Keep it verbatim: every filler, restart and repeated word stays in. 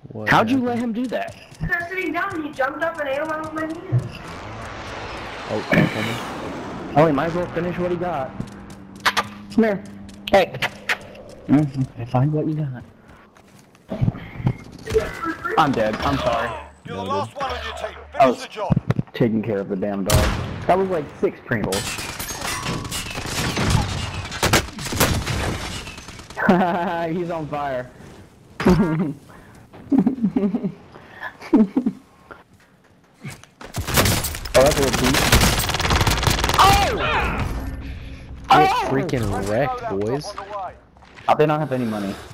What How'd you happened? let him do that? I was sitting down, he jumped up and ate him out with my hands. Oh, coming. Oh, he might as well finish what he got. Come here. Hey. Mm, okay, find what you got. I'm dead. I'm sorry. You're the last one on your team. I Finish was the job. taking care of the damn dog. That was like six Pringles. He's on fire. Oh, that's a little piece. Oh! Get freaking wrecked, boys. Oh, they don't have any money.